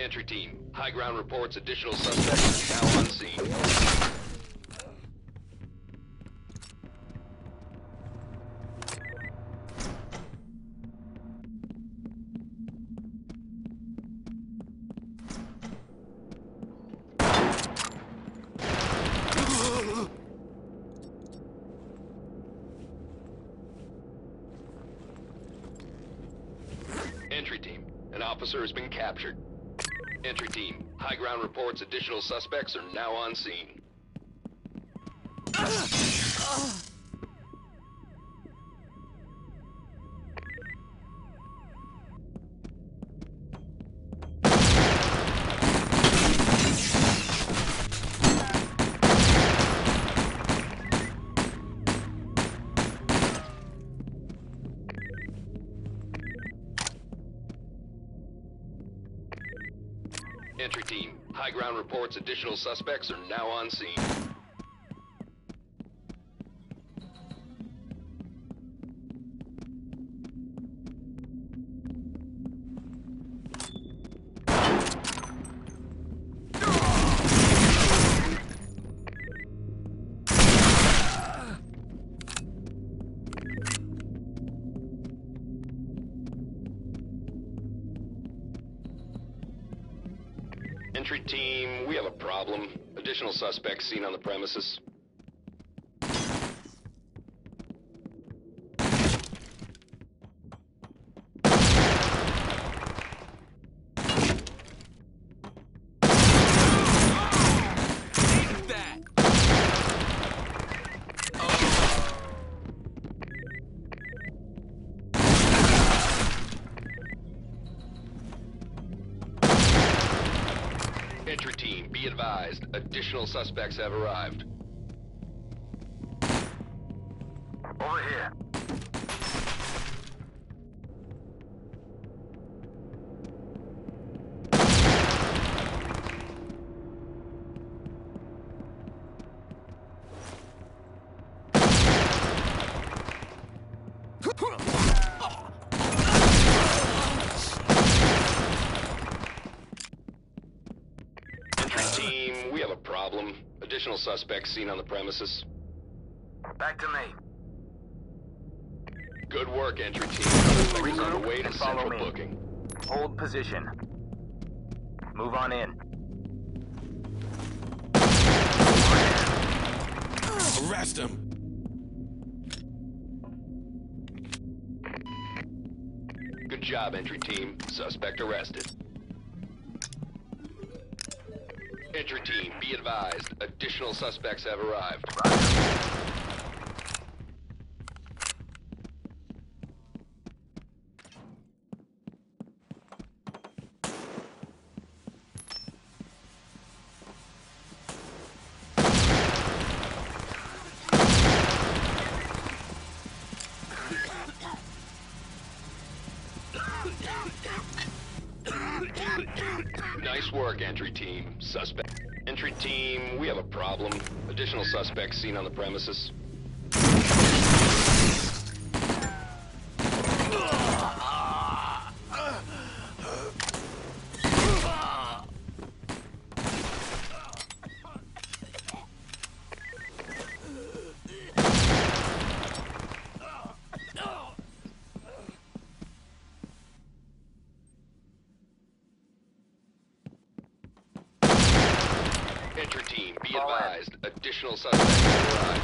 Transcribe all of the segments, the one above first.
Entry team, high ground reports additional suspects now on scene. Entry team, an officer has been captured. Entry team, high ground reports additional suspects are now on scene. Entry team, high ground reports additional suspects are now on scene. Entry team, we have a problem. Additional suspects seen on the premises. Entry team, be advised. Additional suspects have arrived. Over here. Team, we have a problem. Additional suspects seen on the premises. Back to me. Good work, entry team. Suspect is on the way to and follow central me. booking. Hold position. Move on in. Arrest him! Good job, entry team. Suspect arrested. Entry team, be advised. Additional suspects have arrived. Nice work, entry team. Suspect. Entry team, we have a problem. Additional suspects seen on the premises. Entry team, be advised. Additional suspects have arrived.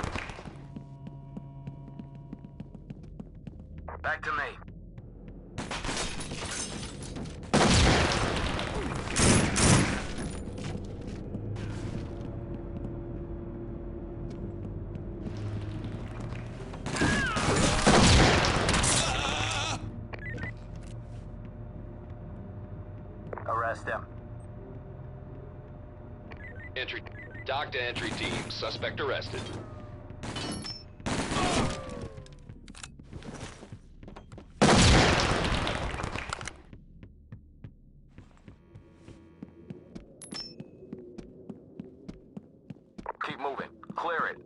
Back to me. Arrest him. Entry. Dock to entry team. Suspect arrested. Keep moving. Clear it.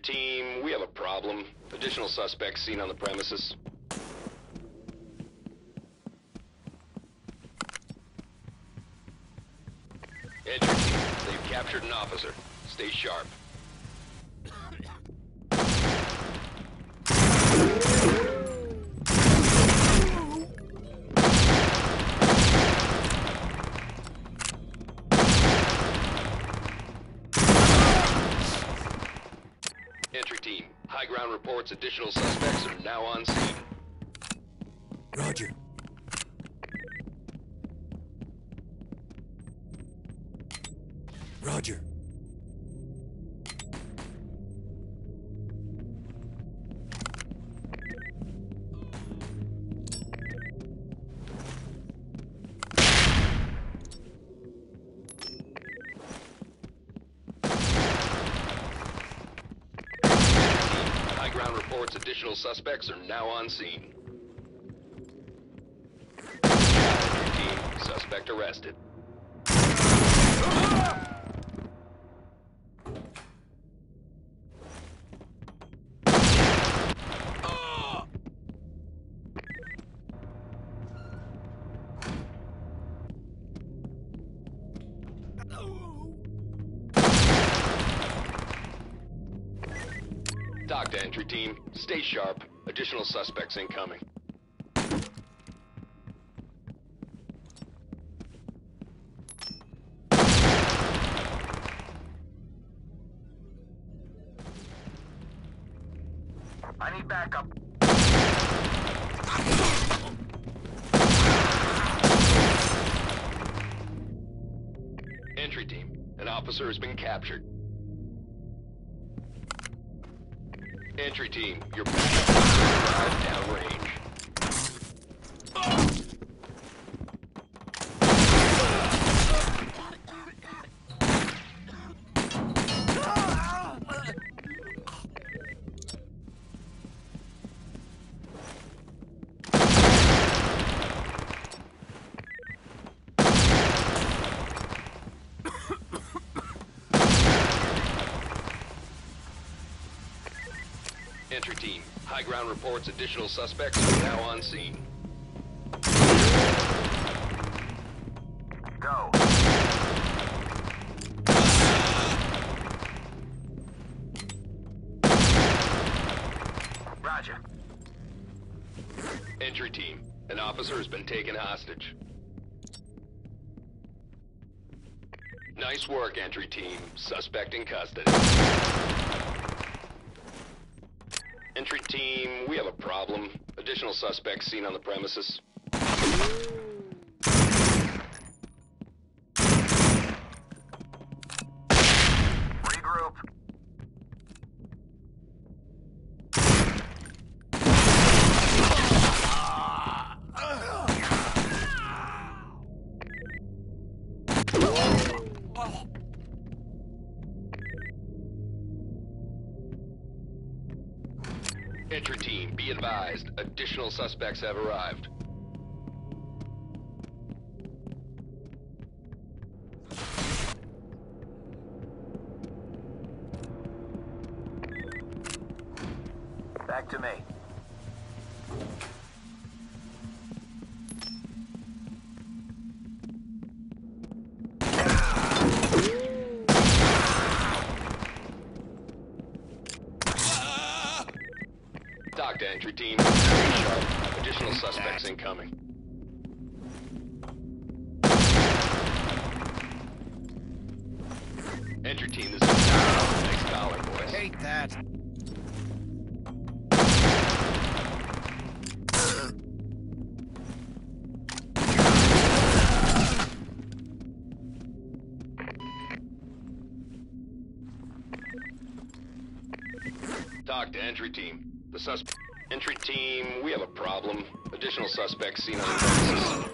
team, we have a problem. Additional suspects seen on the premises. Entry team, they've captured an officer. Stay sharp. Entry team, high ground reports additional suspects are now on scene. Roger. Roger. High ground reports additional suspects are now on scene. Good job, entry team. Suspect arrested. Talk to entry team. Stay sharp. Additional suspects incoming. I need backup. Entry team. An officer has been captured. Entry team, your backup arrived downrange. Entry team, high ground reports additional suspects are now on scene. Go. Roger. Entry team, an officer has been taken hostage. Nice work, entry team. Suspect in custody. Entry team, we have a problem. Additional suspects seen on the premises. Regroup. Entry team, be advised. Additional suspects have arrived. Back to me. Talk to entry team. Stay sharp. Additional suspects incoming. Entry team, this is nice collar, boys. Hate that. Talk to entry team. The suspect. Entry team, we have a problem. Additional suspects seen on the premises.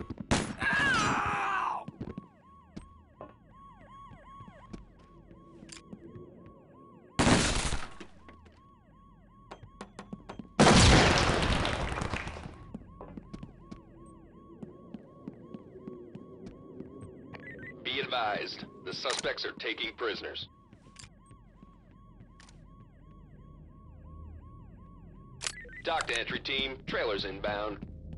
Be advised, the suspects are taking prisoners. Dock to entry team. Trailers inbound.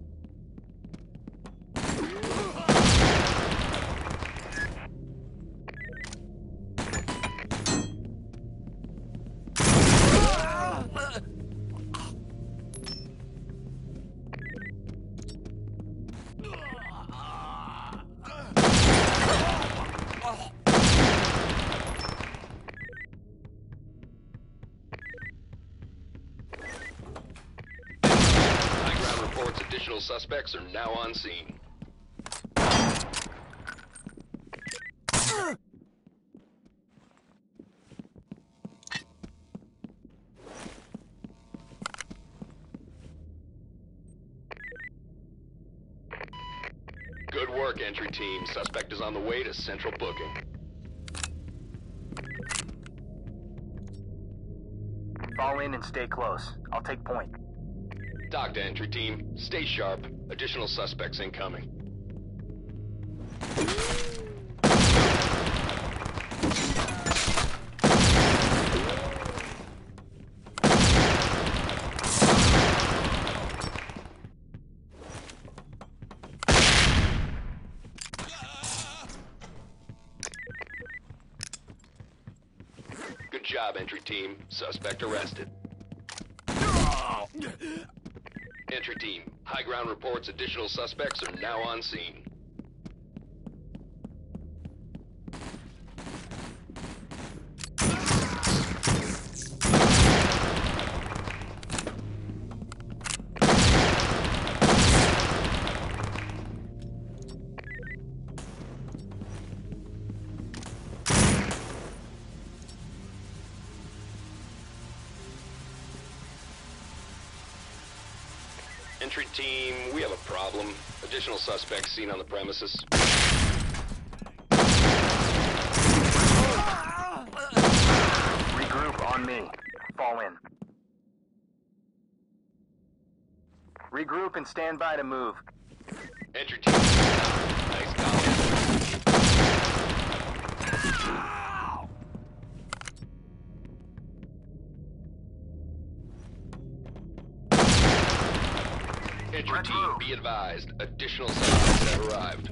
High ground reports additional suspects are now on scene. Good work, entry team. Suspect is on the way to central booking. Fall in and stay close. I'll take point. Dock to entry team. Stay sharp. Additional suspects incoming. Good job, entry team. Suspect arrested. Entry team. High ground reports additional suspects are now on scene. Entry team, we have a problem. Additional suspects seen on the premises. Regroup on me. Fall in. Regroup and stand by to move. Entry team, nice call. Entry team, be advised. Additional suspects have arrived.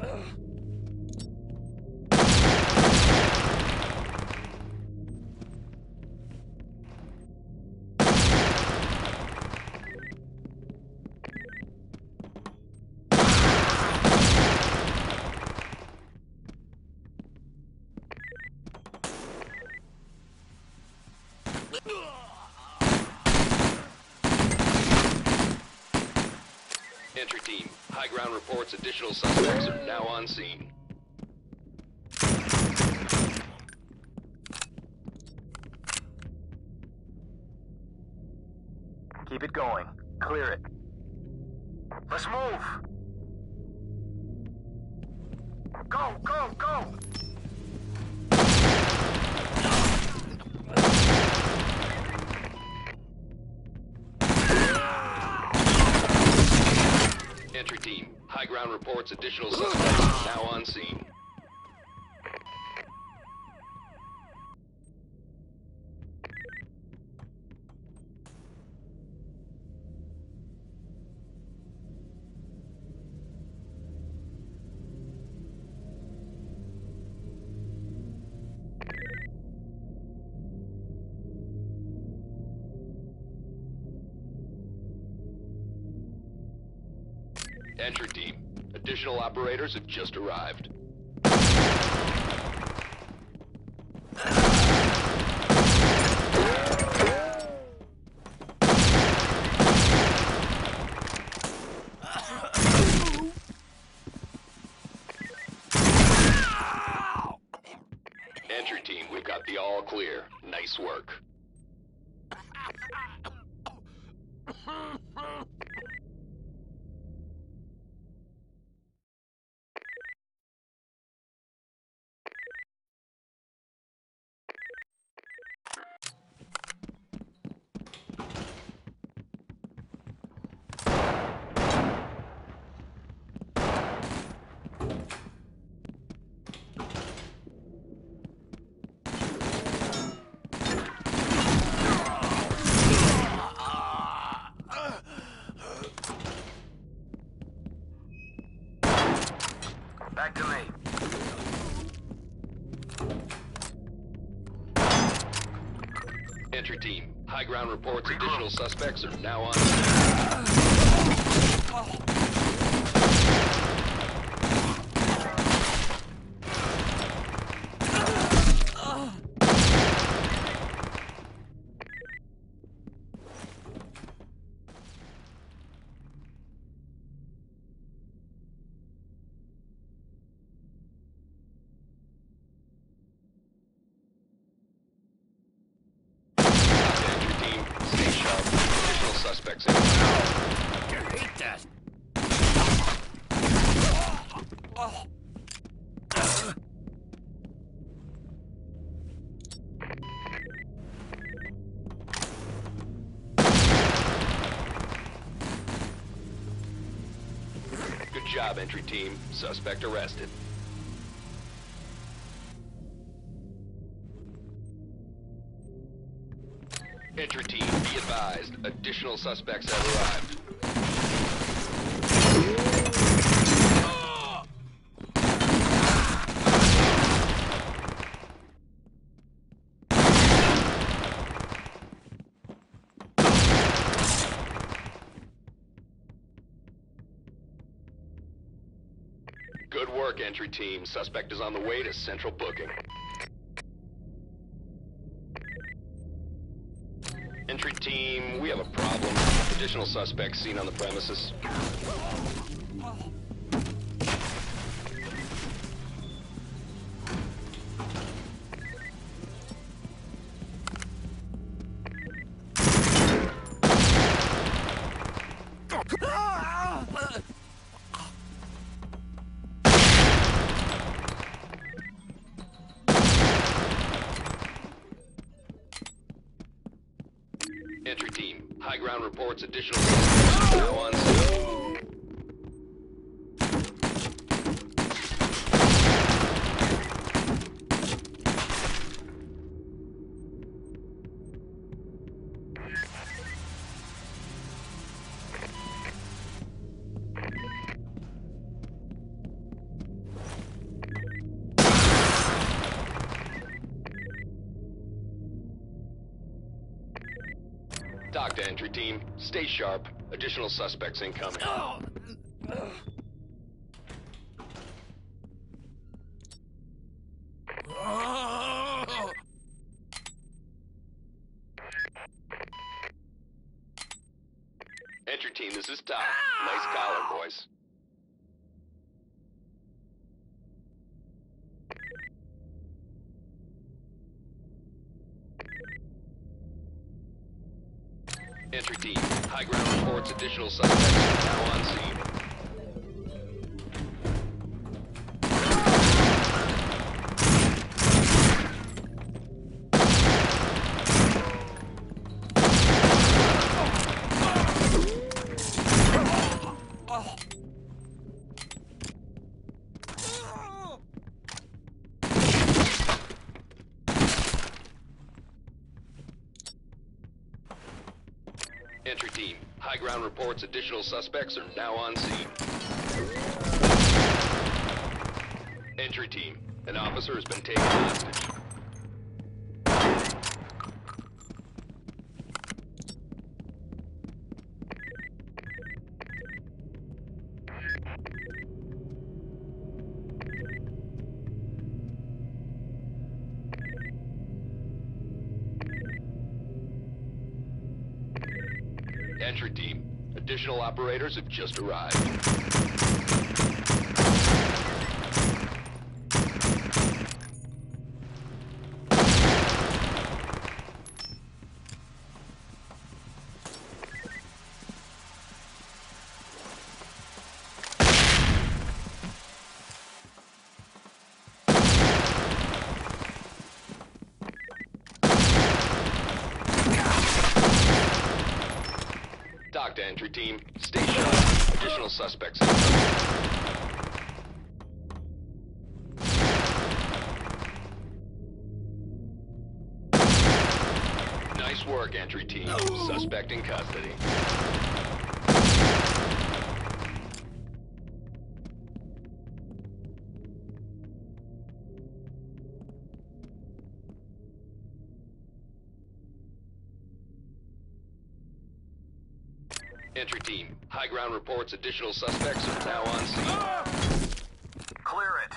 Entry team, high ground reports additional suspects are now on scene. Keep it going. Clear it. Let's move! Go, go, go! Entry team, high ground reports additional suspects are now on scene. Entry team, additional operators have just arrived. Entry team, we've got the all clear. Nice work. Back to me. Entry team, high ground reports additional suspects are now on. Entry team, stay sharp. Additional suspects in. I hate that. Good job, entry team. Suspect arrested. Entry team, be advised. Additional suspects have arrived. Good work, entry team. Suspect is on the way to central booking. Entry team, we have a problem. Additional suspects seen on the premises. Entry team, high ground reports additional suspects are now on scene. Dock to entry team, stay sharp. Additional suspects incoming. Entry team, this is Doc. Nice collar, boys. Entry team, high ground reports additional suspects are now on scene. Entry team, high ground reports additional suspects are now on scene. Entry team, an officer has been taken hostage. Entry team, additional operators have just arrived. Dock to entry team, stay sharp. Additional suspects incoming. Nice work, entry team. Suspect in custody. Entry team, high ground reports additional suspects are now on scene. Clear it.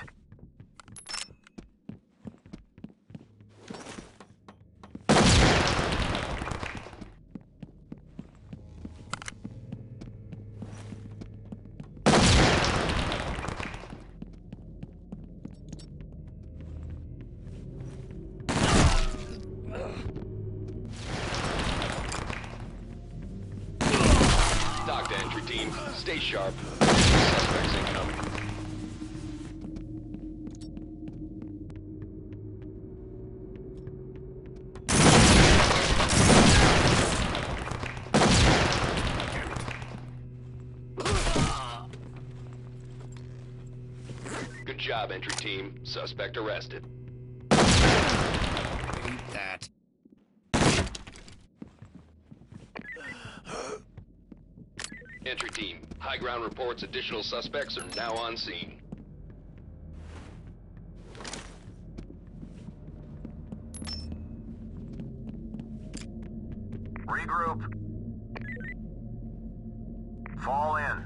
Dock to entry team, stay sharp. Additional suspects incoming. Good job, entry team. Suspect arrested. Hate that. Entry team, high ground reports additional suspects are now on scene. Regroup. Fall in.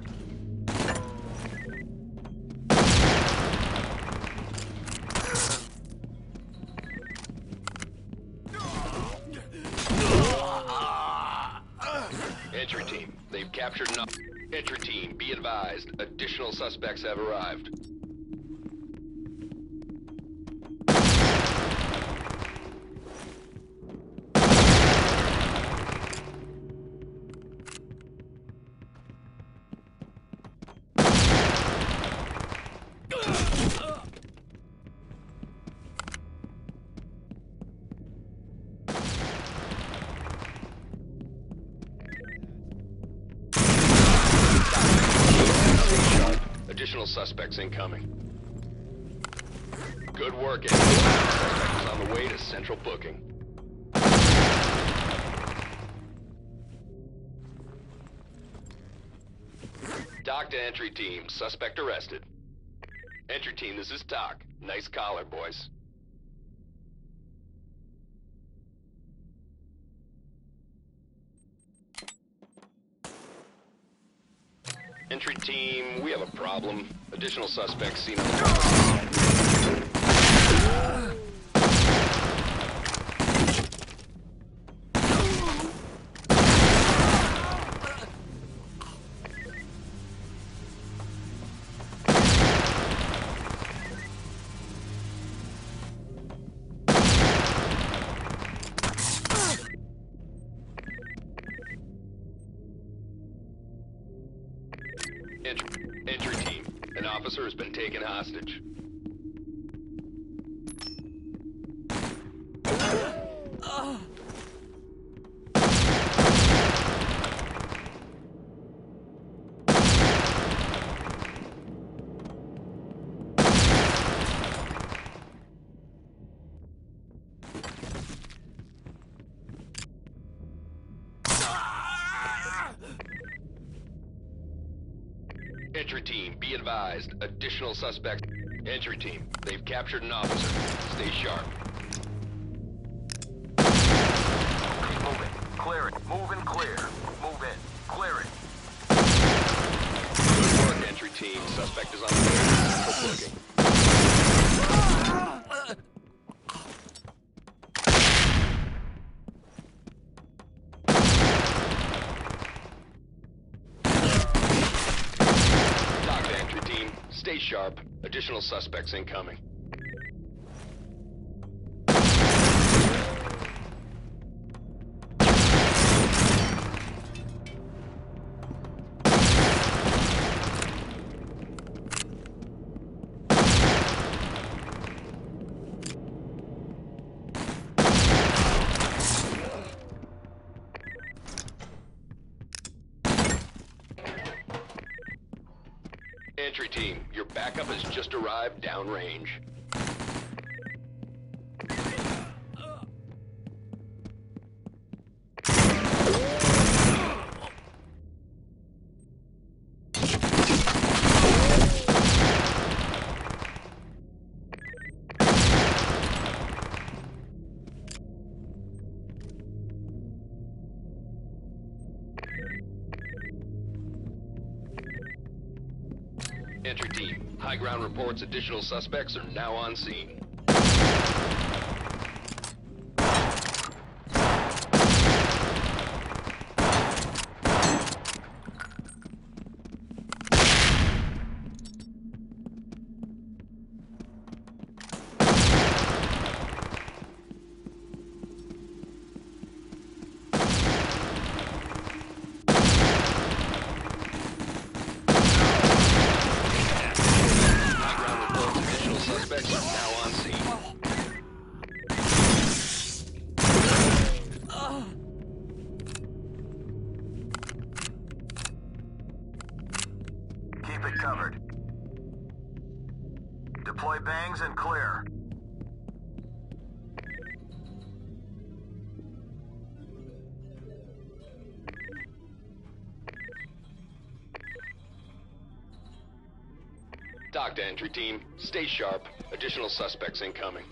Entry team, they've captured enough. Entry team, be advised, additional suspects have arrived. Additional suspects incoming. Good work, entry team. Suspect is on the way to central booking. Dock to entry team, suspect arrested. Entry team, this is Doc. Nice collar, boys. Entry team, we have a problem. Additional suspects seen on the premises. Entry team, an officer has been taken hostage. Entry team, be advised, additional suspects. Entry team, they've captured an officer. Stay sharp. Keep moving. Clear it. Move and clear. Move in. Clear it. Good work, entry team. Suspect is on the way to central booking. Dock to entry team, stay sharp. Additional suspects incoming. Entry team, your backup has just arrived downrange. Entry team, high ground reports additional suspects are now on scene. Suspects are now on scene. Keep it covered. Deploy bangs and clear. Dock to entry team. Stay sharp. Additional suspects incoming.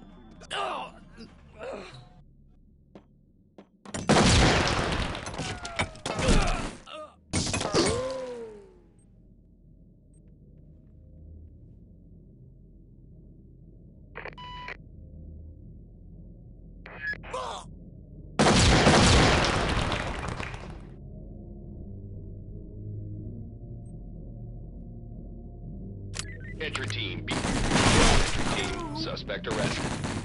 Entry team. Entry team. Suspect arrested.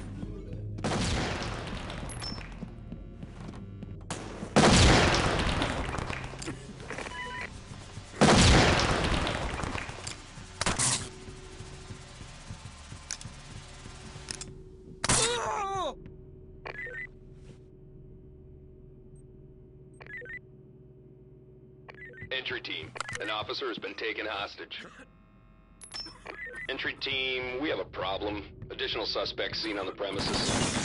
Entry team. An officer has been taken hostage. Entry team, we have a problem. Additional suspects seen on the premises.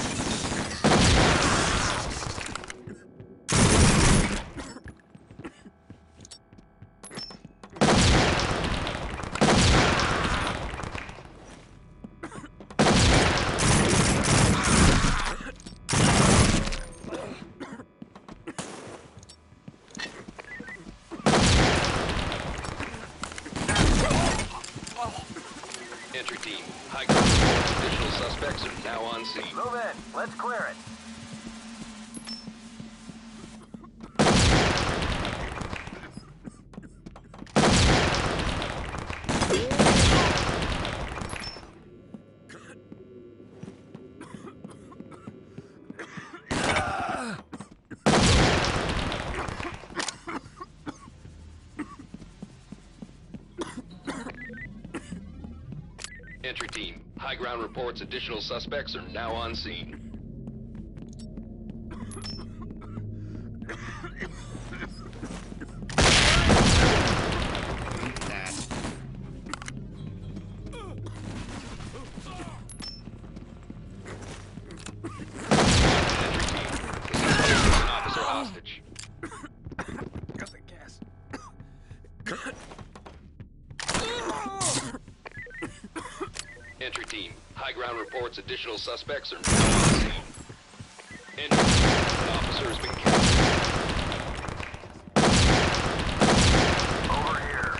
Entry team, high ground reports additional suspects are now on scene. Move in. Let's clear it. Entry team, high ground reports additional suspects are now on scene. Entry team, high ground reports additional suspects are now on scene. Entry team, an officer has been captured. Over here.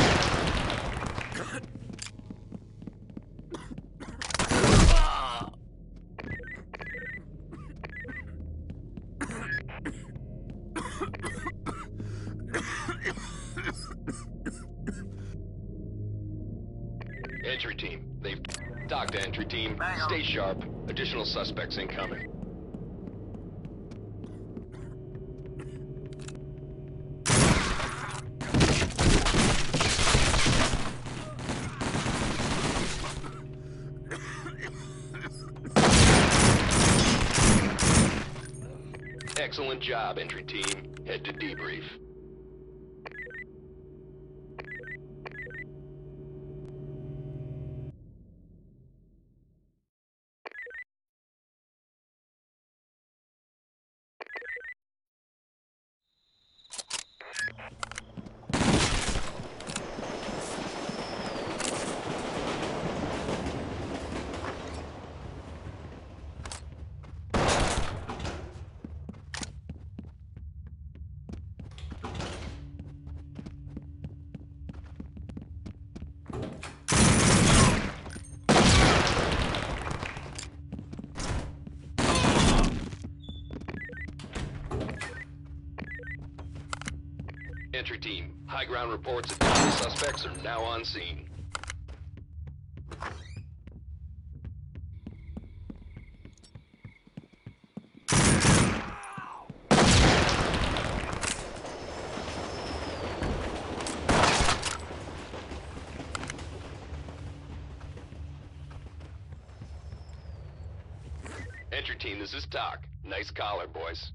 Entry team, they've docked to entry team. Hang on. Stay sharp. Additional suspects incoming. Excellent job, entry team. Head to debrief. Entry team, high ground reports additional suspects are now on scene. Entry team, this is Doc. Nice collar, boys.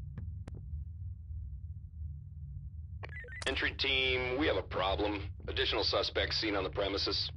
Entry team, we have a problem. Additional suspects seen on the premises.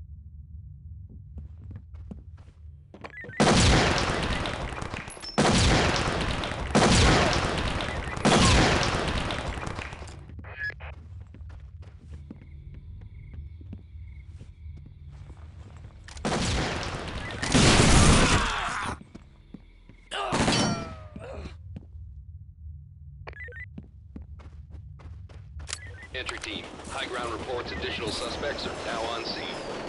Entry team, high ground reports additional suspects are now on scene.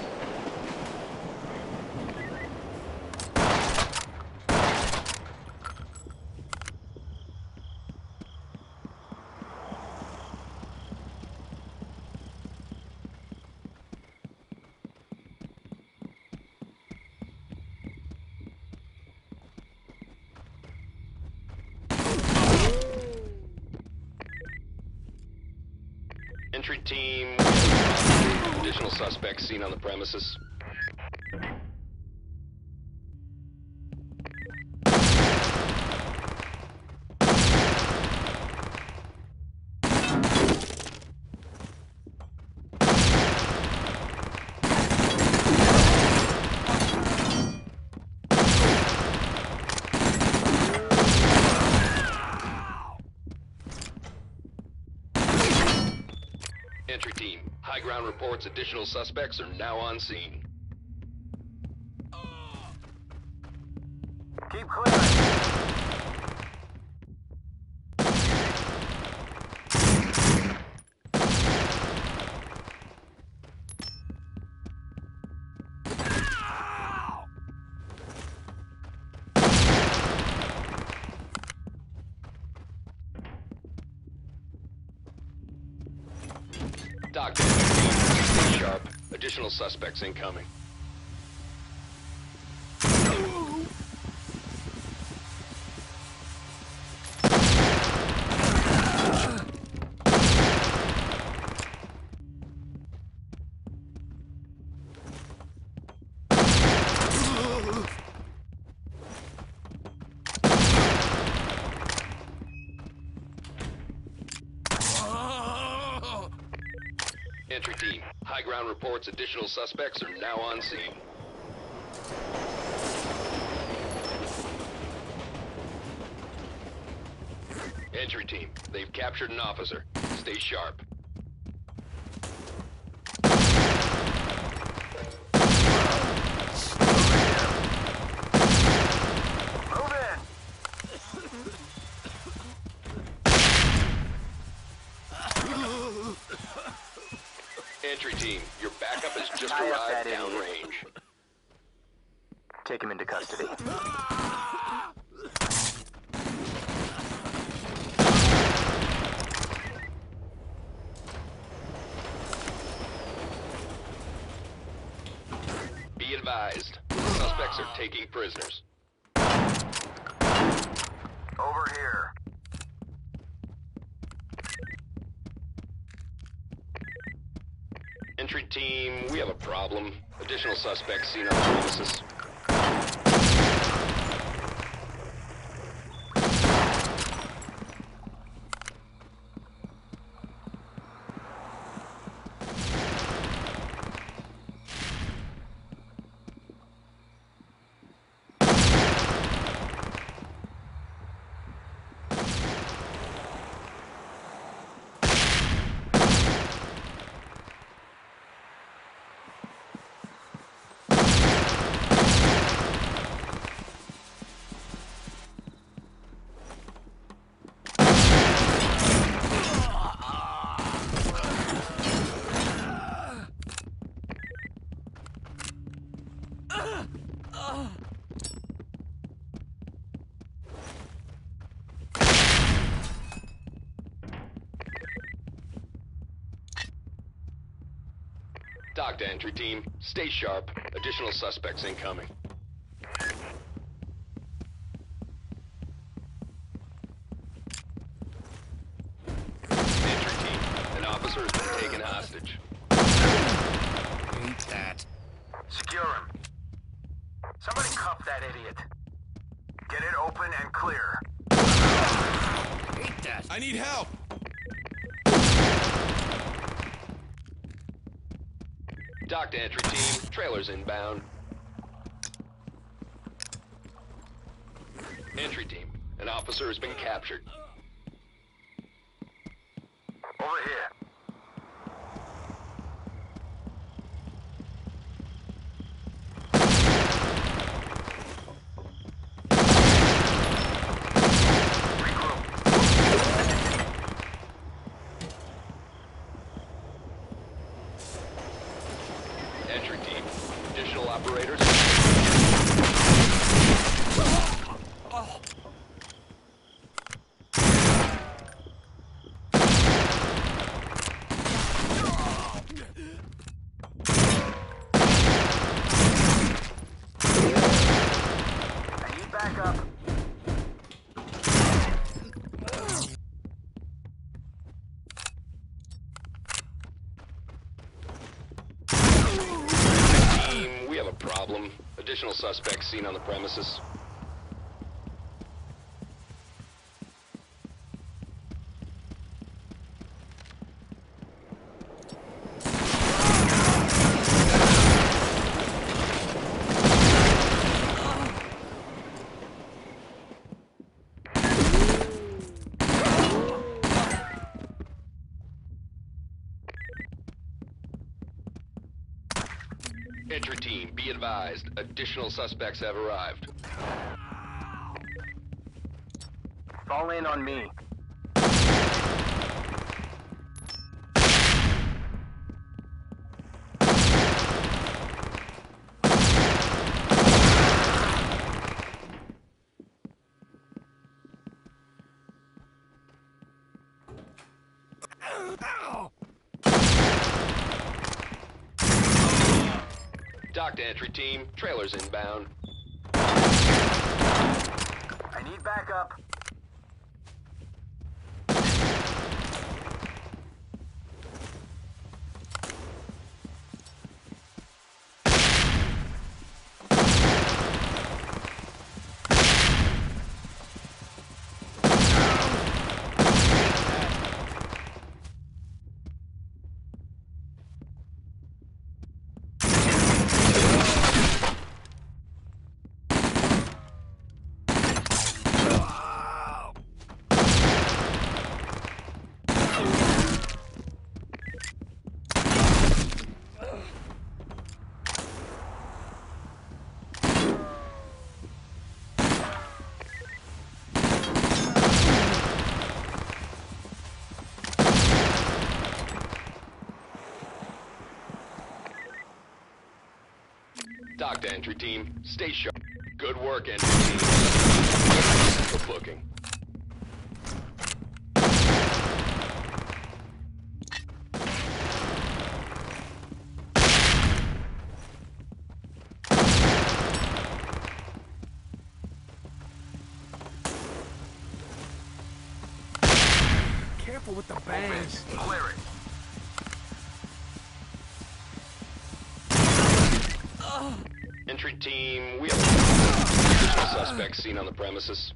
Entry team, additional suspects seen on the premises. Entry team, high ground reports additional suspects are now on scene. Keep clear. Doctor, stay sharp. Additional suspects incoming. Entry team, high ground reports additional suspects are now on scene. Entry team, they've captured an officer. Stay sharp. Move in. Entry team, your backup has just Tie up arrived that idiot. downrange. Take him into custody. Be advised, the suspects are taking prisoners. Over here. Entry team, we have a problem. Additional suspects seen on the premises. Dock to entry team. Stay sharp. Additional suspects incoming. Entry team. An officer has been taken hostage. Hate that. Secure him. Somebody cuff that idiot. Get it open and clear. Hate that. I need help! Dock to entry team. Trailers inbound. Entry team. An officer has been captured. Over here. Entry team. Additional operators. I need backup. Team, we have a problem. Additional suspects seen on the premises. Entry team, be advised. Additional suspects have arrived. Fall in on me. Dock to entry team. Trailers inbound. I need backup. Dock to entry team. Stay sharp. Good work, entry team. Good booking. Careful with the Move bangs. in. Clear it. Entry team, we have additional suspects seen on the premises.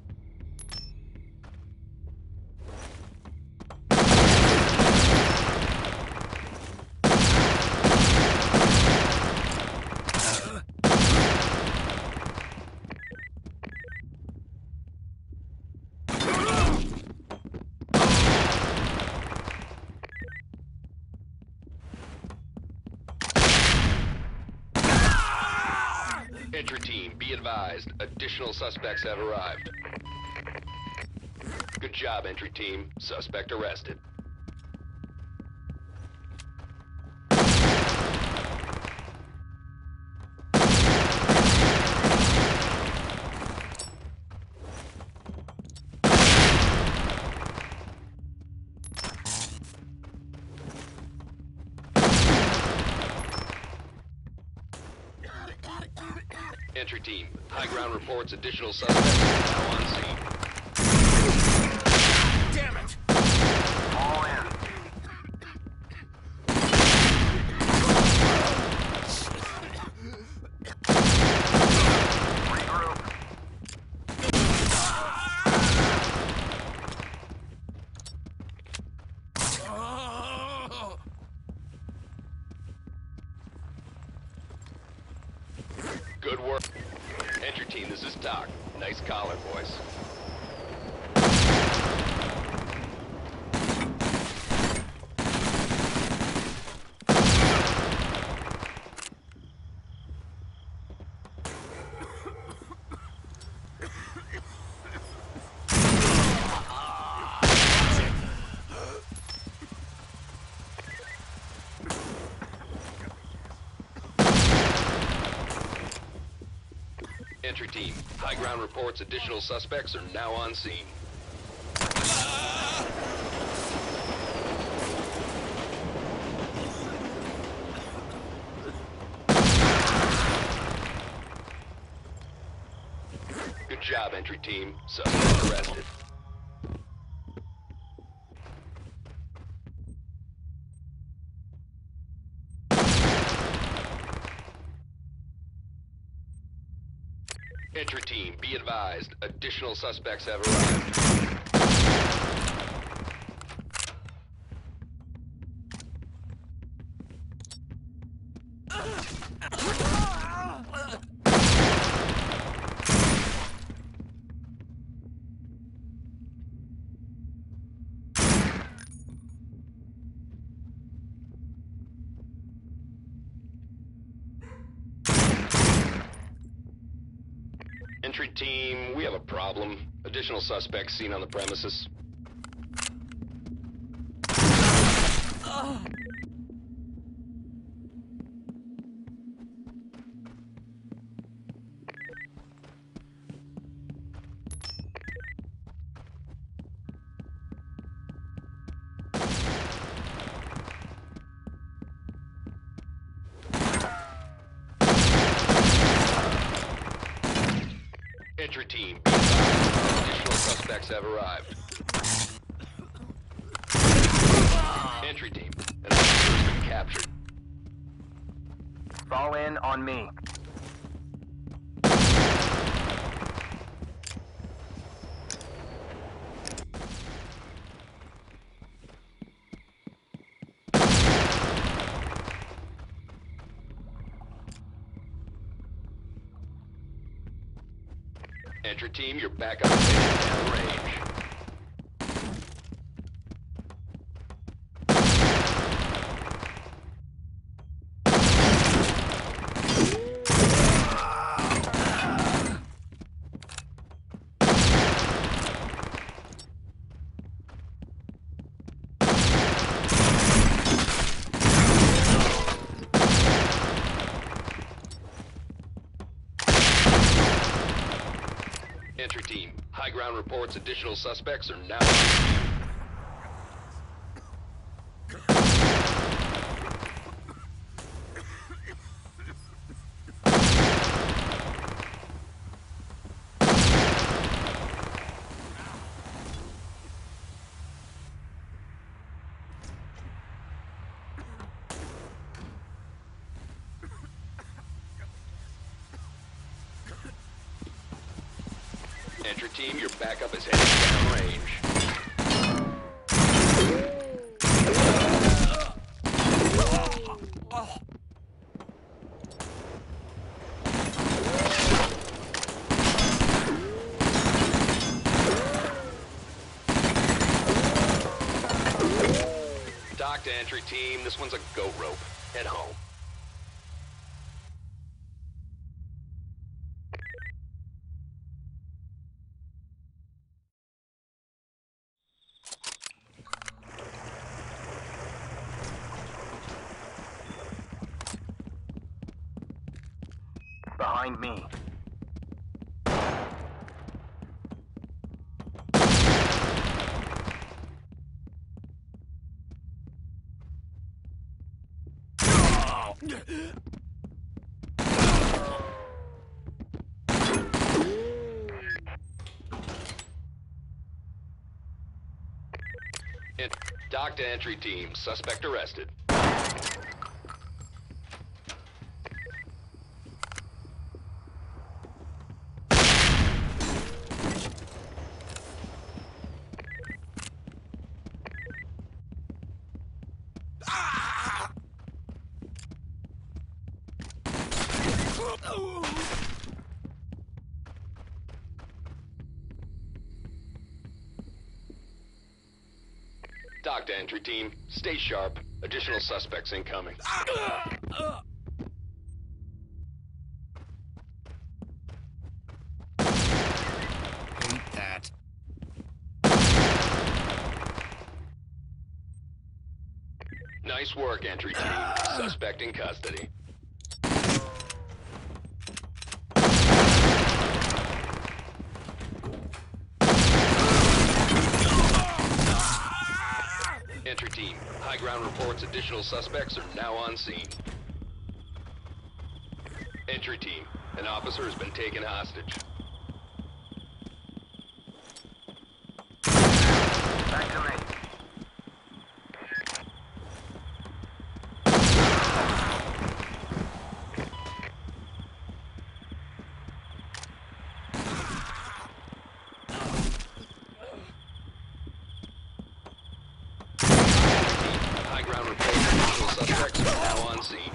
Entry team, be advised. Additional suspects have arrived. Good job, entry team. Suspect arrested. Entry team, high ground reports additional suspects are now on scene. Damn it! Fall in. Regroup. Oh! Good work. Entry team, this is Doc. Nice collar, boys. Entry team, high ground reports additional suspects are now on scene. Good job, entry team. Suspect arrested. Entry team, be advised. Additional suspects have arrived. Entry team, we have a problem. Additional suspects seen on the premises. Entry team, be advised. Additional suspects have arrived. Entry team, an officer has been captured. Fall in on me. Entry team, you're back up downrange. Entry team, high ground reports additional suspects are now on scene. Entry team, your backup is headed downrange. Dock to entry team, this one's a goat rope. Head home. Behind me. Dock to entry team. Suspect arrested. Dock to entry team. Stay sharp. Additional suspects incoming. Hate that. Nice work, entry team. Suspect in custody. Entry team. High ground reports additional suspects are now on scene. Entry team. An officer has been taken hostage. Back to me. High ground reports additional suspects are now on scene.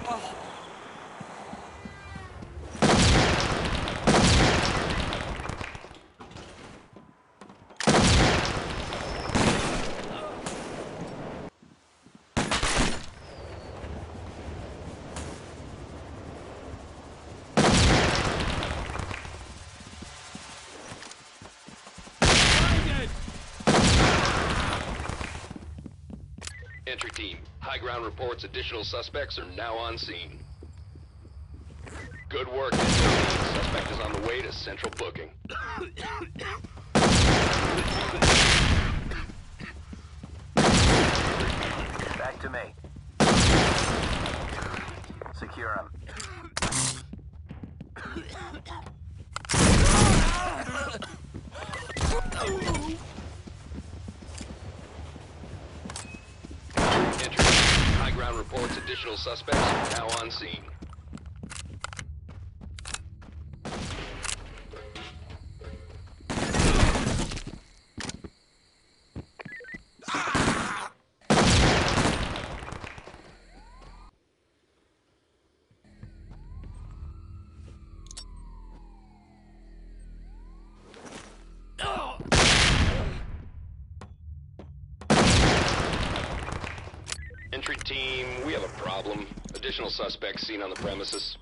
Entry team. High ground reports additional suspects are now on scene. Good work, entry team. Suspect is on the way to central booking. Back to me. Secure him. Entry team. High ground reports additional suspects are now on scene. Entry team, we have a problem. Additional suspects seen on the premises.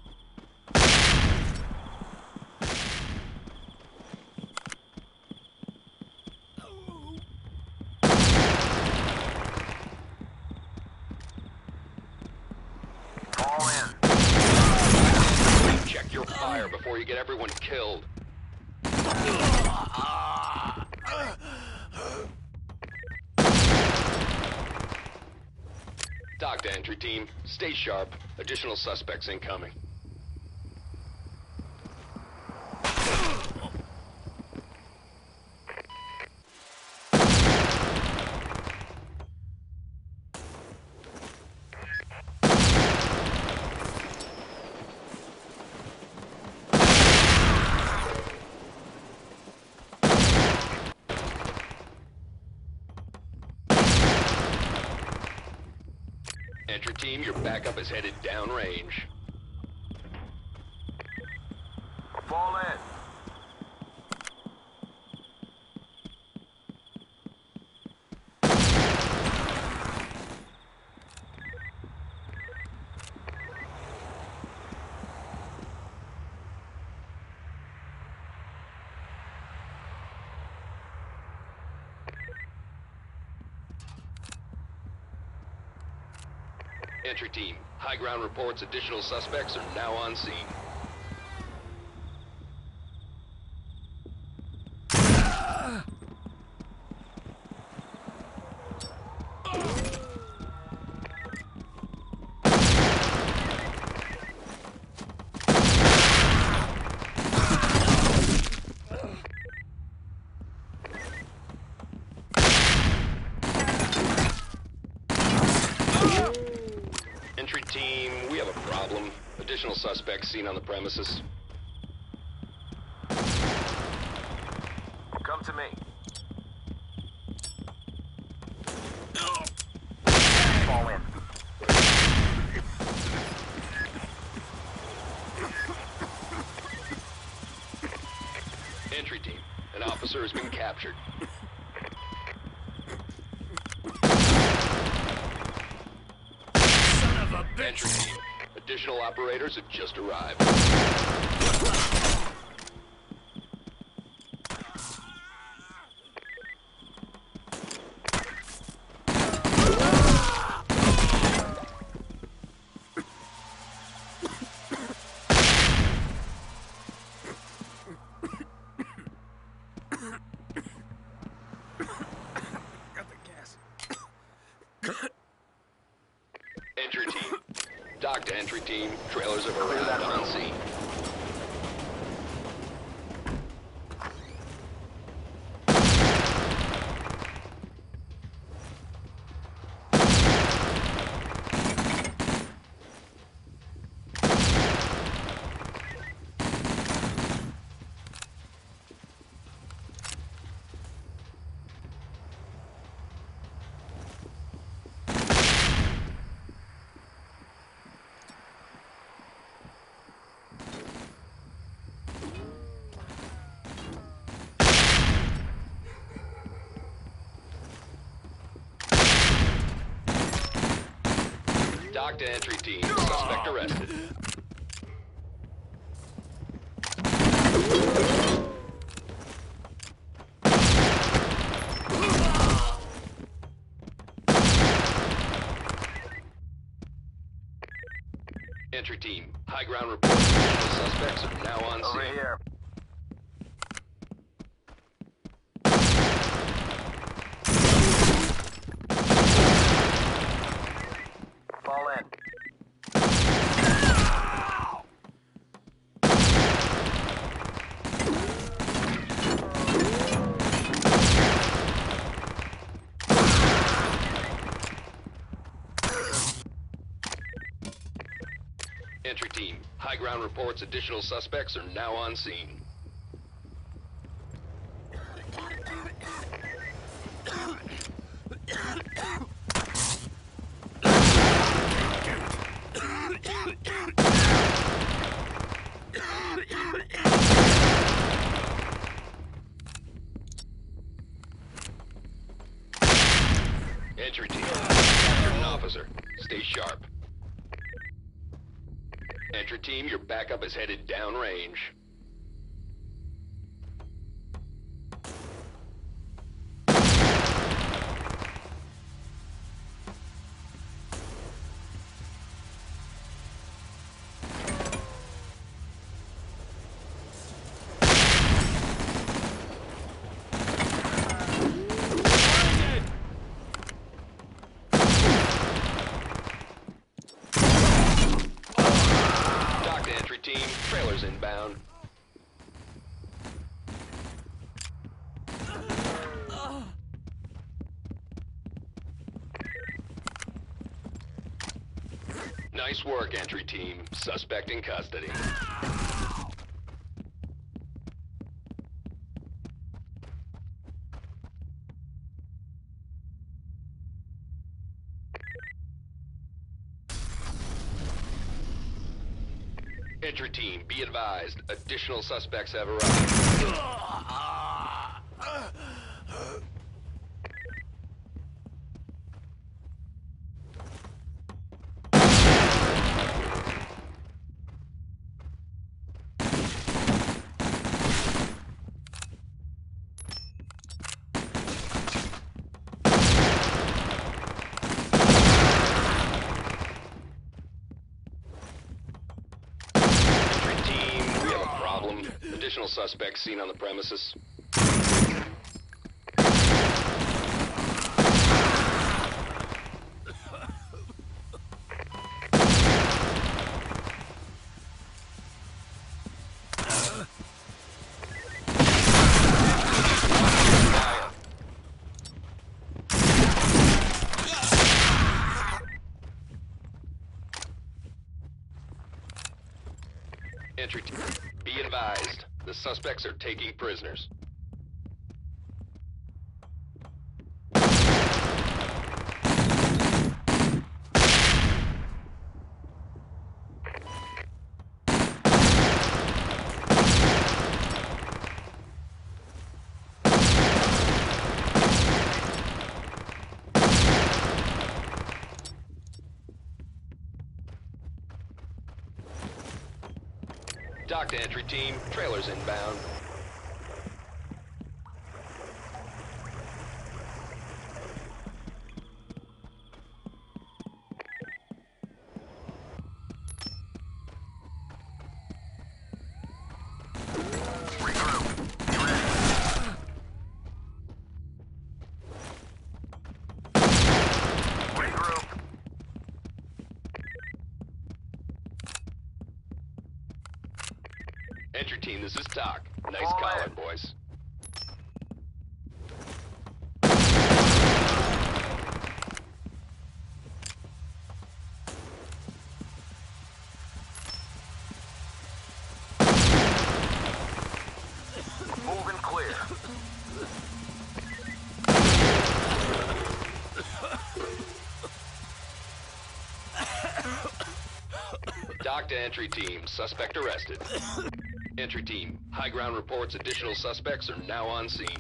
Fall in. Check your fire before you get everyone killed. Dock to entry team. Stay sharp. Additional suspects incoming. Entry team, your backup is headed downrange. Fall in. Entry team, high ground reports additional suspects are now on scene. Entry team, we have a problem. Additional suspects seen on the premises. Come to me. Fall in. Entry team, an officer has been captured. Son of a bitch! Entry team, additional operators have just arrived. Got the gas. Entry team, dock to entry team, trailers have arrived on scene. Dock to entry team, suspect arrested. Entry team, high ground report. Additional suspects are now on Over scene. here. Fall in. Entry team, high ground reports additional suspects are now on scene. Entry team, capture an officer. Stay sharp. Entry team, your backup is headed downrange. Dock to entry team, trailers inbound. Nice work, entry team. Suspect in custody. Entry team, be advised. Additional suspects have arrived. Entry team, we have a problem. Additional suspects seen on the premises. Entry team, be advised. The suspects are taking prisoners. Dock to entry team, trailers inbound. Regroup. Be ready. Regroup. Entry team, this is Doc. Nice Fall collar, in. boys. Moving clear. Dock to entry team, suspect arrested. Entry team, high ground reports additional suspects are now on scene.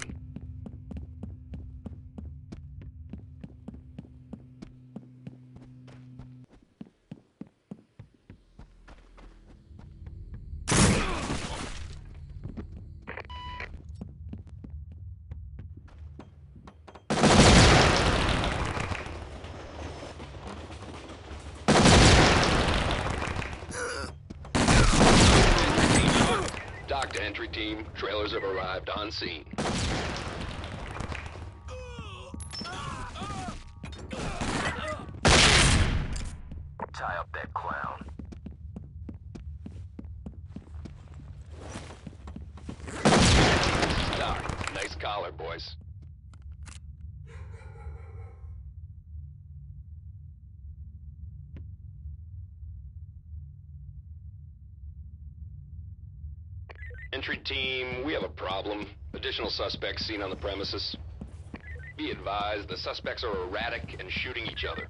Dock to entry team, trailers have arrived on scene. Tie up that clown. This is Doc. Nice collar, boys. Entry team, we have a problem. Additional suspects seen on the premises. Be advised, the suspects are erratic and shooting each other.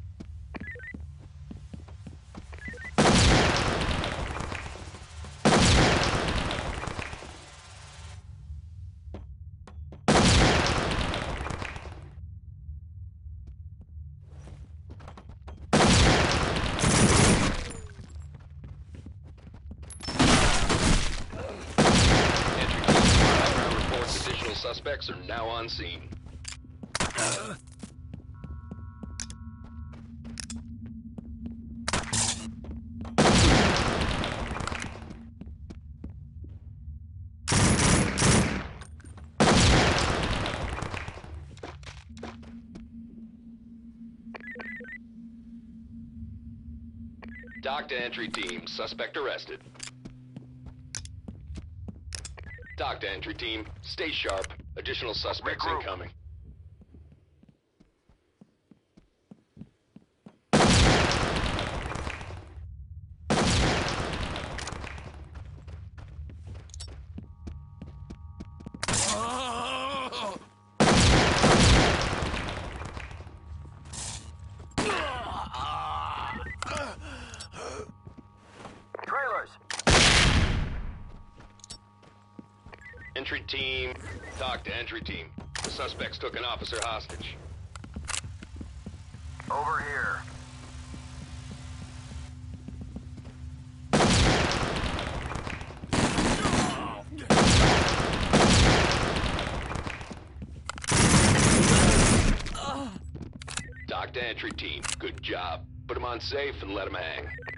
Additional suspects are now on scene. Dock to entry team, suspect arrested. Dock to entry team, stay sharp. Additional suspects Regroup. incoming. Trailers. Entry team, dock to entry team. The suspects took an officer hostage. Over here. Dock to entry team, good job. Put him on safe and let him hang.